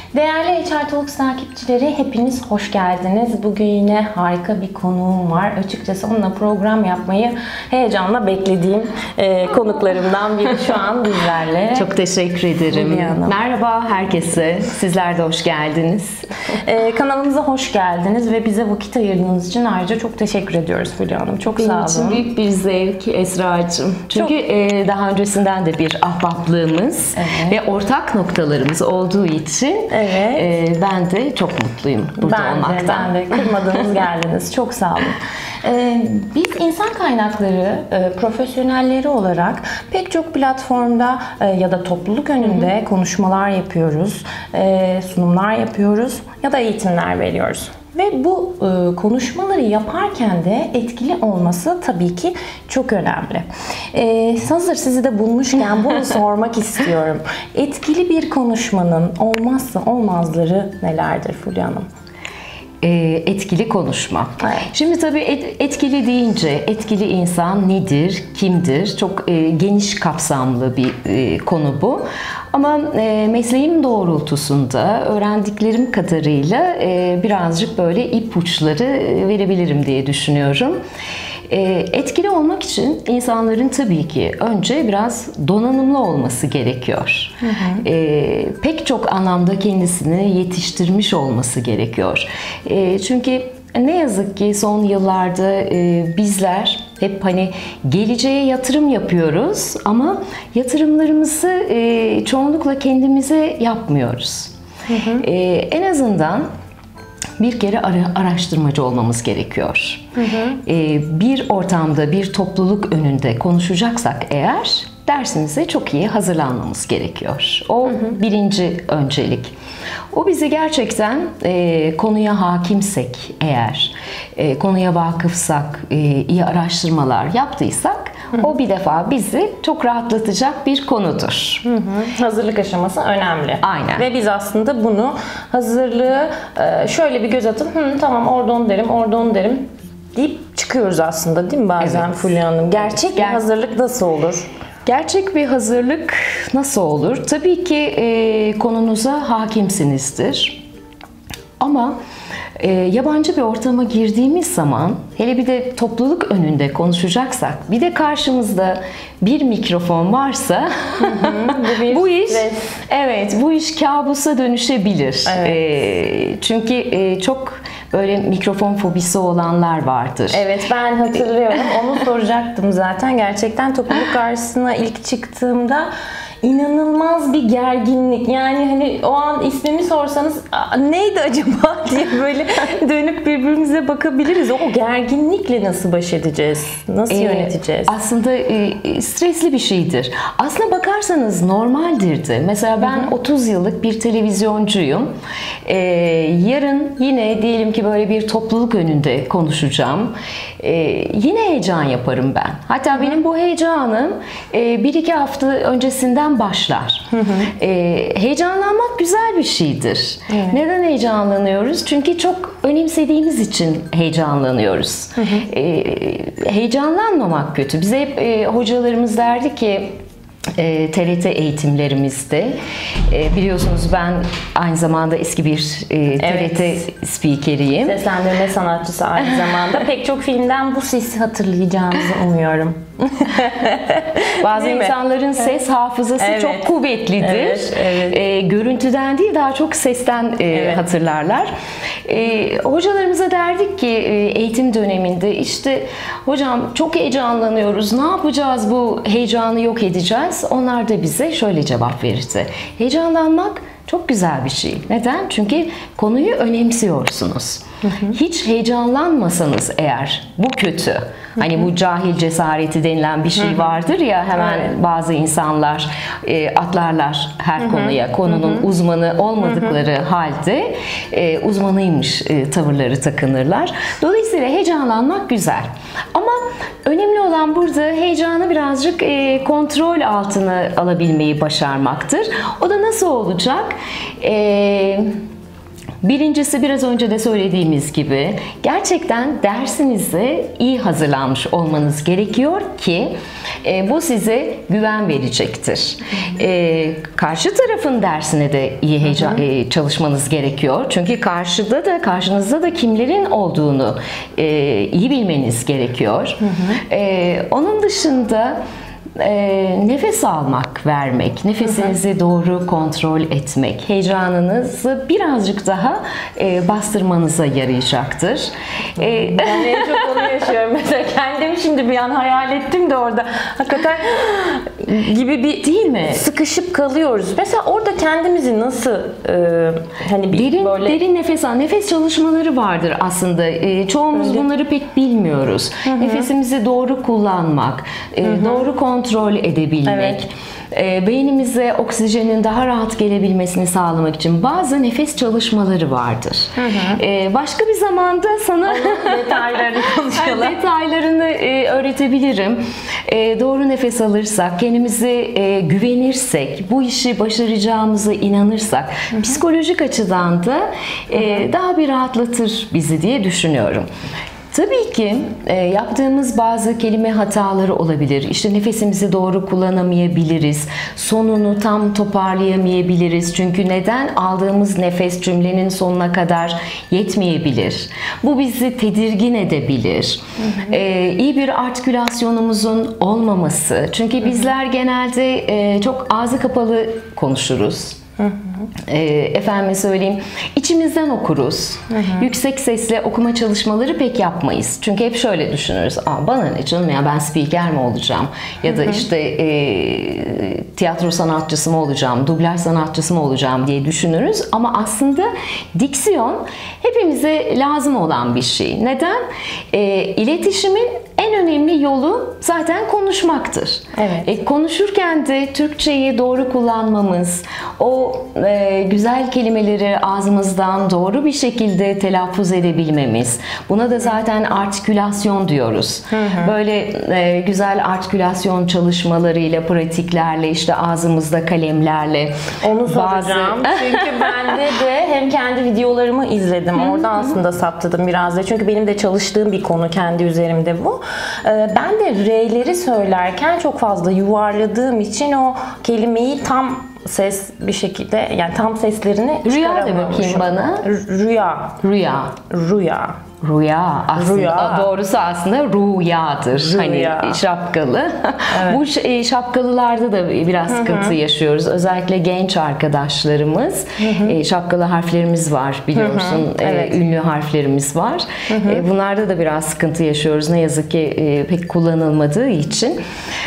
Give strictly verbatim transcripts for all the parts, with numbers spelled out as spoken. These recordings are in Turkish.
Değerli H R Talks takipçileri, hepiniz hoş geldiniz. Bugün yine harika bir konuğum var. Açıkçası onunla program yapmayı heyecanla beklediğim e, konuklarımdan biri şu an bizlerle. Çok teşekkür ederim. Merhaba herkese. Sizler de hoş geldiniz. E, kanalımıza hoş geldiniz ve bize vakit ayırdığınız için ayrıca çok teşekkür ediyoruz Fulya Hanım. Çok Benim sağ olun. için büyük bir zevk Esra'cığım. Çünkü çok... e, daha öncesinden de bir ahbaplığımız evet. ve ortak noktalarımız olduğu için evet. e, ben de çok mutluyum burada ben olmaktan. De, ben de kırmadınız geldiniz. Çok sağ olun. Ee, biz insan kaynakları e, profesyonelleri olarak pek çok platformda e, ya da topluluk önünde hı hı. konuşmalar yapıyoruz, e, sunumlar yapıyoruz ya da eğitimler veriyoruz. Ve bu e, konuşmaları yaparken de etkili olması tabii ki çok önemli. E, hazır sizi de bulmuşken bunu sormak istiyorum. Etkili bir konuşmanın olmazsa olmazları nelerdir Fulya Hanım? Etkili konuşma. Evet. Şimdi tabii etkili deyince etkili insan nedir, kimdir? Çok geniş kapsamlı bir konu bu. Ama mesleğim doğrultusunda öğrendiklerim kadarıyla birazcık böyle ipuçları verebilirim diye düşünüyorum. Etkili olmak için insanların tabii ki önce biraz donanımlı olması gerekiyor. Hı hı. E, pek çok anlamda kendisini yetiştirmiş olması gerekiyor. E, çünkü ne yazık ki son yıllarda e, bizler hep hani geleceğe yatırım yapıyoruz ama yatırımlarımızı e, çoğunlukla kendimize yapmıyoruz. Hı hı. E, en azından bir kere araştırmacı olmamız gerekiyor. Hı hı. Bir ortamda, bir topluluk önünde konuşacaksak eğer dersimize çok iyi hazırlanmamız gerekiyor. O hı hı. birinci öncelik. O bizi gerçekten e, konuya hakimsek eğer, e, konuya vakıfsak, e, iyi araştırmalar yaptıysak hı hı. o bir defa bizi çok rahatlatacak bir konudur. Hı hı. Hazırlık aşaması önemli. Aynen. Ve biz aslında bunu hazırlığı e, şöyle bir göz atıp hı, tamam orada onu derim, orada onu derim deyip çıkıyoruz aslında değil mi bazen evet. Fulya Hanım? Gerçek bir Ger- hazırlık nasıl olur? Gerçek bir hazırlık nasıl olur? Tabii ki e, konunuza hakimsinizdir. Ama e, yabancı bir ortama girdiğimiz zaman, hele bir de topluluk önünde konuşacaksak, bir de karşımızda bir mikrofon varsa hı hı, bu, bir bu iş stres. evet bu iş kabusa dönüşebilir. Evet. E, çünkü e, çok böyle mikrofon fobisi olanlar vardır. Evet, ben hatırlıyorum. Onu soracaktım zaten. Gerçekten topluluk karşısına ilk çıktığımda inanılmaz bir gerginlik. Yani hani o an ismimi sorsanız neydi acaba diye böyle dönüp birbirimize bakabiliriz. O gerginlikle nasıl baş edeceğiz? Nasıl ee, yöneteceğiz? Aslında e, stresli bir şeydir. Aslına bakarsanız normaldir de. Mesela ben Hı-hı. otuz yıllık bir televizyoncuyum. Ee, yarın yine diyelim ki böyle bir topluluk önünde konuşacağım. Ee, yine heyecan yaparım ben. Hatta Hı-hı. benim bu heyecanım e, bir iki hafta öncesinden başlar. Hı hı. Ee, heyecanlanmak güzel bir şeydir. Evet. Neden heyecanlanıyoruz? Çünkü çok önemsediğimiz için heyecanlanıyoruz. Hı hı. Ee, heyecanlanmamak kötü. Bize hep e, hocalarımız derdi ki E, T R T eğitimlerimizde e, biliyorsunuz ben aynı zamanda eski bir e, T R T evet. spikeriyim. Seslendirme sanatçısı aynı zamanda. Pek çok filmden bu sesi hatırlayacağınızı umuyorum. Bazı değil insanların mi? ses evet. hafızası evet. çok kuvvetlidir. Evet, evet. E, görüntüden değil daha çok sesten e, evet. hatırlarlar. E, hocalarımıza derdik ki e, eğitim döneminde işte hocam çok heyecanlanıyoruz. Ne yapacağız bu heyecanı yok edeceğiz? Onlar da bize şöyle cevap verirdi. Heyecanlanmak çok güzel bir şey. Neden? Çünkü konuyu önemsiyorsunuz. Hı hı. Hiç heyecanlanmasanız eğer bu kötü. Hı hı. Hani bu cahil cesareti denilen bir şey vardır ya hemen evet. bazı insanlar e, atlarlar her hı hı. konuya. Konunun hı hı. uzmanı olmadıkları hı hı. halde e, uzmanıymış e, tavırları takınırlar. Dolayısıyla heyecanlanmak güzel. Ama önemli olan burada heyecanı birazcık e, kontrol altına alabilmeyi başarmaktır. O da nasıl olacak? Eee Birincisi, biraz önce de söylediğimiz gibi gerçekten dersinize iyi hazırlanmış olmanız gerekiyor ki e, bu size güven verecektir. E, karşı tarafın dersine de iyi heyecan, e, çalışmanız gerekiyor. Çünkü karşıda da karşınızda da kimlerin olduğunu e, iyi bilmeniz gerekiyor. Hı hı. E, onun dışında E, nefes almak, vermek, nefesinizi hı hı. doğru kontrol etmek, heyecanınızı birazcık daha e, bastırmanıza yarayacaktır. E, ben en çok onu yaşıyorum. Mesela kendimi şimdi bir an hayal ettim de orada hakikaten gibi bir değil mi? Sıkışıp kalıyoruz. Mesela orada kendimizi nasıl e, hani bir derin böyle derin nefes al, nefes çalışmaları vardır aslında. E, çoğumuz öyle. Bunları pek bilmiyoruz. Hı hı. Nefesimizi doğru kullanmak, e, hı hı. doğru kontrol kontrol edebilmek, evet. e, beynimize oksijenin daha rahat gelebilmesini sağlamak için bazı nefes çalışmaları vardır. Hı hı. E, başka bir zamanda sana detaylarını konuşalım. detaylarını e, öğretebilirim. E, doğru nefes alırsak, kendimize e, güvenirsek, bu işi başaracağımıza inanırsak, hı hı. psikolojik açıdan da e, hı hı. daha bir rahatlatır bizi diye düşünüyorum. Tabii ki e, yaptığımız bazı kelime hataları olabilir. İşte nefesimizi doğru kullanamayabiliriz. Sonunu tam toparlayamayabiliriz. Çünkü neden? Aldığımız nefes cümlenin sonuna kadar yetmeyebilir. Bu bizi tedirgin edebilir. Hı hı. E, iyi bir artikülasyonumuzun olmaması. Çünkü bizler genelde e, çok ağzı kapalı konuşuruz. Hı hı. E, efendime söyleyeyim, içimizden okuruz. Hı hı. Yüksek sesle okuma çalışmaları pek yapmayız. Çünkü hep şöyle düşünürüz. Aa, bana ne canım ya, ben spiker mi olacağım? Ya da hı hı. işte e, tiyatro sanatçısı mı olacağım? Dublaj sanatçısı mı olacağım diye düşünürüz. Ama aslında diksiyon hepimize lazım olan bir şey. Neden? E, iletişimin en önemli yolu zaten konuşmaktır. Evet. E, konuşurken de Türkçeyi doğru kullanmamız, o e, güzel kelimeleri ağzımızdan doğru bir şekilde telaffuz edebilmemiz. Buna da zaten artikülasyon diyoruz. Hı hı. Böyle e, güzel artikülasyon çalışmalarıyla, pratiklerle, işte ağzımızda kalemlerle. Onu soracağım. Bazı... Çünkü ben de, de hem kendi videolarımı izledim. Oradan aslında saptadım biraz da. Çünkü benim de çalıştığım bir konu kendi üzerimde bu. Ben de R'leri söylerken çok fazla yuvarladığım için o kelimeyi tam ses bir şekilde, yani tam seslerini rüya de bakayım bana. Rüya. Rüya. Rüya. Rüya aslında rüya. Doğrusu aslında rüyadır. Rüya. Hani şapkalı. Evet. Bu şapkalılarda da biraz sıkıntı hı hı. yaşıyoruz. Özellikle genç arkadaşlarımız. Hı hı. Şapkalı harflerimiz var biliyorsun. Hı hı. Evet. Ünlü harflerimiz var. Hı hı. Bunlarda da biraz sıkıntı yaşıyoruz. Ne yazık ki pek kullanılmadığı için.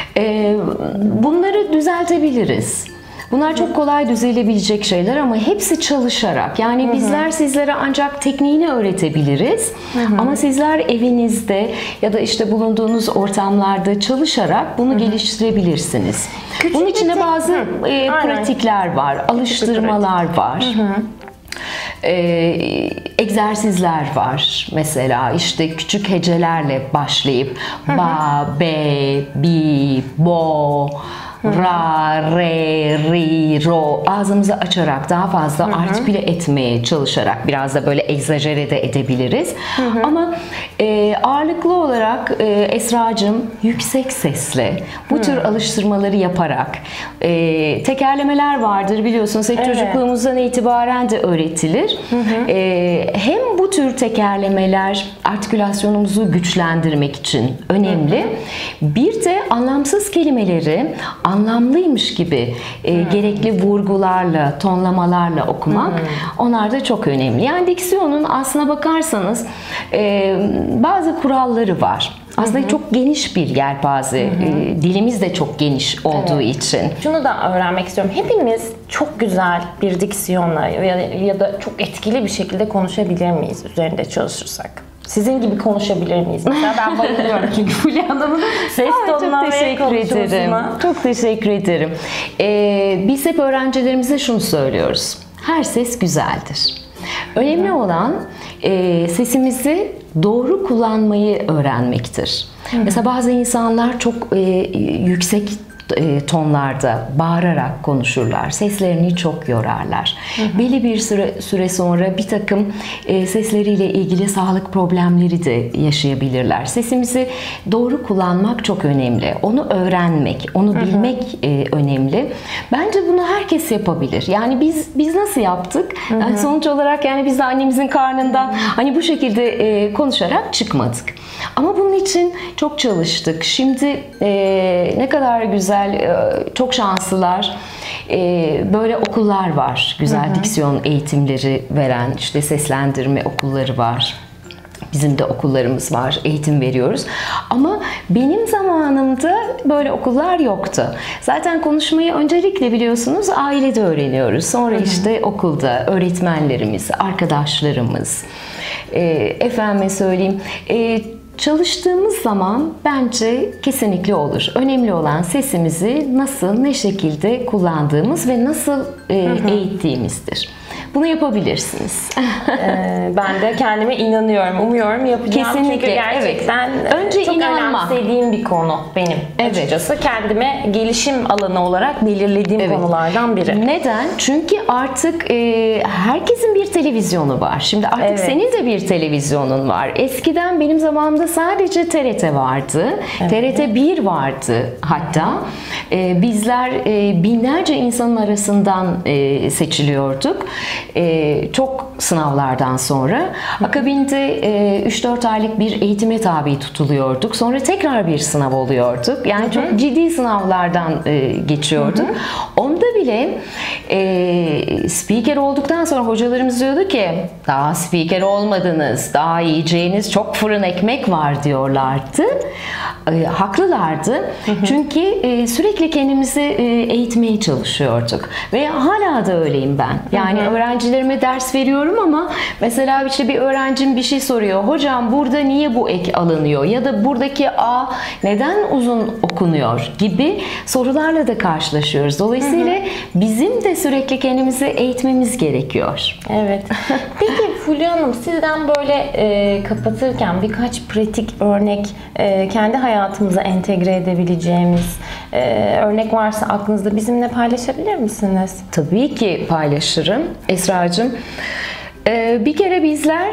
Bunları düzeltebiliriz. Bunlar çok kolay düzelebilecek şeyler ama hepsi çalışarak. Yani hı hı. bizler sizlere ancak tekniğini öğretebiliriz. Hı hı. Ama sizler evinizde ya da işte bulunduğunuz ortamlarda çalışarak bunu hı hı. geliştirebilirsiniz. Küçük bunun içinde bazı e, pratikler var, alıştırmalar var. Hı hı. Ee, egzersizler var. Mesela işte küçük hecelerle başlayıp hı hı. ba, be, bi, bo, ra, re, ri, ro ağzımızı açarak daha fazla hı hı. artiküle etmeye çalışarak biraz da böyle egzajere de edebiliriz. Hı hı. Ama e, ağırlıklı olarak e, Esra'cığım yüksek sesle bu hı. tür alıştırmaları yaparak e, tekerlemeler vardır biliyorsunuz. Hep evet. çocukluğumuzdan itibaren de öğretilir. Hı hı. E, hem bu tür tekerlemeler artikülasyonumuzu güçlendirmek için önemli. Hı hı. Bir de anlamsız kelimeleri anlamlıymış gibi e, hmm. gerekli vurgularla, tonlamalarla okumak hmm. onlar da çok önemli. Yani diksiyonun aslına bakarsanız e, bazı kuralları var. Aslında hı hı. çok geniş bir yelpaze. Hı hı. E, dilimiz de çok geniş olduğu evet. için. Şunu da öğrenmek istiyorum. Hepimiz çok güzel bir diksiyonla ya, ya da çok etkili bir şekilde konuşabilir miyiz üzerinde çalışırsak? Sizin gibi konuşabilir miyiz? Mesela ben bayılıyorum çünkü Fulya Hanım'ın ses tonuna ve konuşmasına. Çok teşekkür ederim. Ee, biz hep öğrencilerimize şunu söylüyoruz. Her ses güzeldir. Önemli Hı-hı. olan e, sesimizi doğru kullanmayı öğrenmektir. Hı-hı. Mesela bazı insanlar çok e, yüksek e, tonlarda bağırarak konuşurlar. Seslerini çok yorarlar. Hı hı. Belli bir süre, süre sonra bir takım e, sesleriyle ilgili sağlık problemleri de yaşayabilirler. Sesimizi doğru kullanmak çok önemli. Onu öğrenmek, onu bilmek hı hı. E, önemli. Bence bunu herkes yapabilir. Yani biz biz nasıl yaptık? Hı hı. Yani sonuç olarak yani biz de annemizin karnından hı hı. hani bu şekilde e, konuşarak çıkmadık. Ama bunun için çok çalıştık. Şimdi e, ne kadar güzel, e, çok şanslılar. E, böyle okullar var. Güzel hı hı. diksiyon eğitimleri veren, işte seslendirme okulları var. Bizim de okullarımız var, eğitim veriyoruz. Ama benim zamanımda böyle okullar yoktu. Zaten konuşmayı öncelikle biliyorsunuz ailede öğreniyoruz. Sonra hı hı. işte okulda öğretmenlerimiz, arkadaşlarımız, e, efendime söyleyeyim, e, çalıştığımız zaman bence kesinlikle olur. Önemli olan sesimizi nasıl, ne şekilde kullandığımız ve nasıl e, hı hı. eğittiğimizdir. Bunu yapabilirsiniz. ee, ben de kendime inanıyorum. Umuyorum yapacağım. Kesinlikle. Çünkü gerçekten evet. Önce çok inanma. önemsediğim bir konu benim. Evet. Açıkçası kendime gelişim alanı olarak belirlediğim evet. konulardan biri. Neden? Çünkü artık e, herkesin bir televizyonu var. Şimdi artık evet. senin de bir televizyonun var. Eskiden benim zamanımda sadece T R T vardı. Evet. T R T bir vardı hatta. E, bizler e, binlerce insanın arasından e, seçiliyorduk. Ee, çok sınavlardan sonra akabinde e, üç dört aylık bir eğitime tabi tutuluyorduk. Sonra tekrar bir sınav oluyorduk. Yani hı hı. çok ciddi sınavlardan e, geçiyorduk. Hı hı. Onda bile e, speaker olduktan sonra hocalarımız diyordu ki daha speaker olmadınız, daha yiyeceğiniz çok fırın ekmek var diyorlardı. E, haklılardı. Hı hı. Çünkü e, sürekli kendimizi e, eğitmeye çalışıyorduk. Ve hala da öyleyim ben. Yani hı hı. öğrencilerime ders veriyorum ama mesela işte bir öğrencim bir şey soruyor. Hocam burada niye bu ek alınıyor? Ya da buradaki A neden uzun okunuyor? Gibi sorularla da karşılaşıyoruz. Dolayısıyla hı hı. bizim de sürekli kendimizi eğitmemiz gerekiyor. Evet. Peki Fulya Hanım, sizden böyle e, kapatırken birkaç pratik örnek e, kendi hayatımıza entegre edebileceğimiz e, örnek varsa aklınızda bizimle paylaşabilir misiniz? Tabii ki paylaşırım Esra'cığım. Ee, bir kere bizler,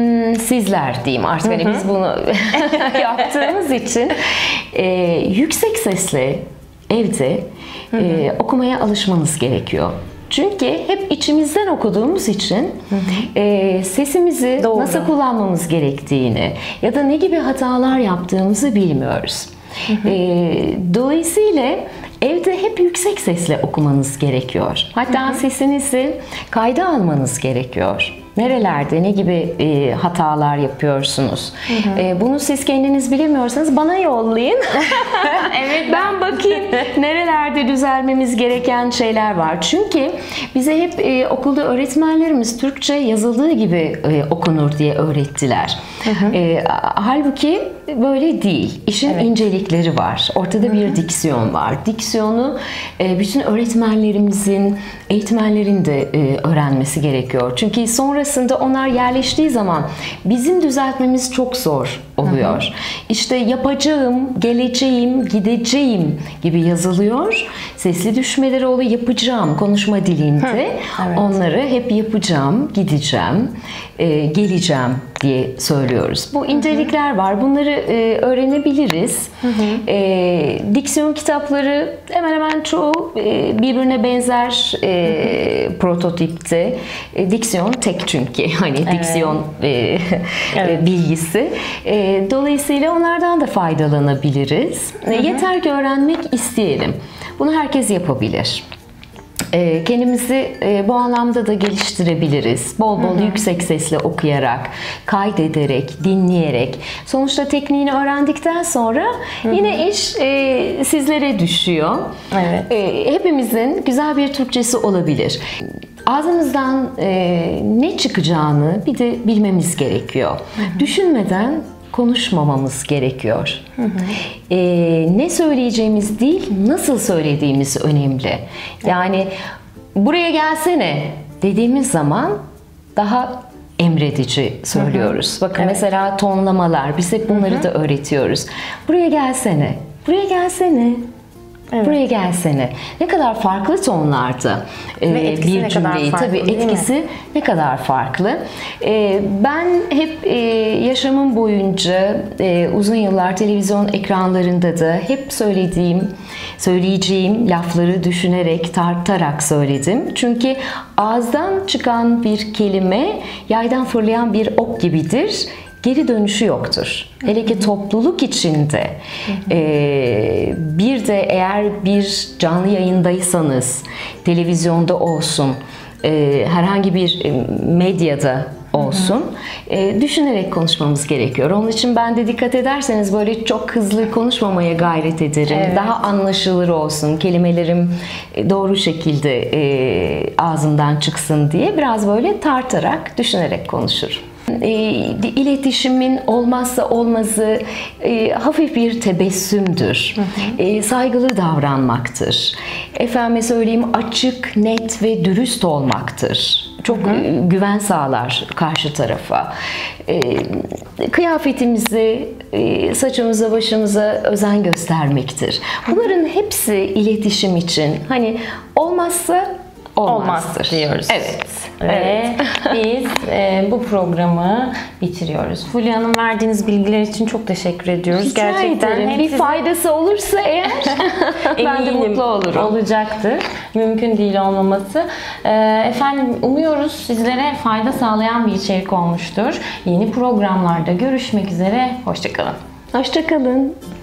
sizler diyeyim artık hani biz bunu yaptığımız için e, yüksek sesle evde e, okumaya alışmanız gerekiyor. Çünkü hep içimizden okuduğumuz için hı hı. E, sesimizi Doğru. nasıl kullanmamız gerektiğini ya da ne gibi hatalar yaptığımızı bilmiyoruz. Hı hı. E, dolayısıyla evde hep yüksek sesle okumanız gerekiyor. Hatta hı hı. sesinizi kayda almanız gerekiyor. Nerelerde, ne gibi e, hatalar yapıyorsunuz? Hı hı. E, bunu siz kendiniz bilemiyorsanız bana yollayın. Evet, ben bakayım nerelerde düzelmemiz gereken şeyler var. Çünkü bize hep e, okulda öğretmenlerimiz Türkçe yazıldığı gibi e, okunur diye öğrettiler. Hı hı. E, halbuki böyle değil. İşin evet. incelikleri var. Ortada hı hı. bir diksiyon var. Diksiyonu e, bütün öğretmenlerimizin, eğitmenlerin de e, öğrenmesi gerekiyor. Çünkü sonra sonrasında onlar yerleştiği zaman bizim düzeltmemiz çok zor oluyor. Hı hı. İşte yapacağım, geleceğim, gideceğim gibi yazılıyor. Sesli düşmeleri oluyor. Yapacağım konuşma dilinde. Hı, evet. Onları hep yapacağım, gideceğim, e, geleceğim diye söylüyoruz. Bu incelikler hı hı. var. Bunları e, öğrenebiliriz. Hı hı. E, diksiyon kitapları hemen hemen çoğu e, birbirine benzer e, hı hı. prototipte. E, diksiyon tek çünkü. Hani evet. diksiyon e, evet. bilgisi. E, dolayısıyla onlardan da faydalanabiliriz. Hı hı. Yeter ki öğrenmek isteyelim. Bunu herkes yapabilir. Kendimizi bu anlamda da geliştirebiliriz. Bol bol hı hı. yüksek sesle okuyarak, kaydederek, dinleyerek. Sonuçta tekniğini öğrendikten sonra hı hı. yine iş sizlere düşüyor. Evet. Hepimizin güzel bir Türkçesi olabilir. Ağzımızdan ne çıkacağını bir de bilmemiz gerekiyor. Hı hı. Düşünmeden konuşmamamız gerekiyor. Hı hı. Ee, ne söyleyeceğimiz değil, nasıl söylediğimiz önemli. Yani buraya gelsene dediğimiz zaman daha emredici söylüyoruz. Hı hı. Bakın evet. mesela tonlamalar, biz hep bunları hı hı. da öğretiyoruz. Buraya gelsene, buraya gelsene. Evet. Buraya gelsene. Ne kadar farklı tonlarda Ve e, etkisi bir ne kadar cümleyi. farklı, Tabii değil mi? etkisi ne kadar farklı. E, ben hep e, yaşamım boyunca e, uzun yıllar televizyon ekranlarında da hep söylediğim, söyleyeceğim lafları düşünerek, tartarak söyledim. Çünkü ağızdan çıkan bir kelime yaydan fırlayan bir ok gibidir. Geri dönüşü yoktur. Hele ki topluluk içinde e, bir de eğer bir canlı yayındaysanız, televizyonda olsun, e, herhangi bir medyada olsun, e, düşünerek konuşmamız gerekiyor. Onun için ben de dikkat ederseniz böyle çok hızlı konuşmamaya gayret ederim. Evet. Daha anlaşılır olsun, kelimelerim doğru şekilde e, ağzımdan çıksın diye biraz böyle tartarak, düşünerek konuşurum. E, iletişimin olmazsa olmazı e, hafif bir tebessümdür. Hı hı. E, saygılı davranmaktır. Efendime söyleyeyim, açık, net ve dürüst olmaktır. Çok hı hı. güven sağlar karşı tarafa. E, kıyafetimizi, e, saçımıza, başımıza özen göstermektir. Bunların hepsi iletişim için. Hani olmazsa olmazdır. Olmaz diyoruz. Evet. Ve evet. biz e, bu programı bitiriyoruz. Fulya Hanım, verdiğiniz bilgiler için çok teşekkür ediyoruz. Rica Gerçekten ederim. hem Bir size faydası olursa eğer ben de eminim mutlu olurum. olacaktır. Mümkün değil olmaması. E, efendim, umuyoruz sizlere fayda sağlayan bir içerik olmuştur. Yeni programlarda görüşmek üzere. Hoşça kalın. Hoşça kalın.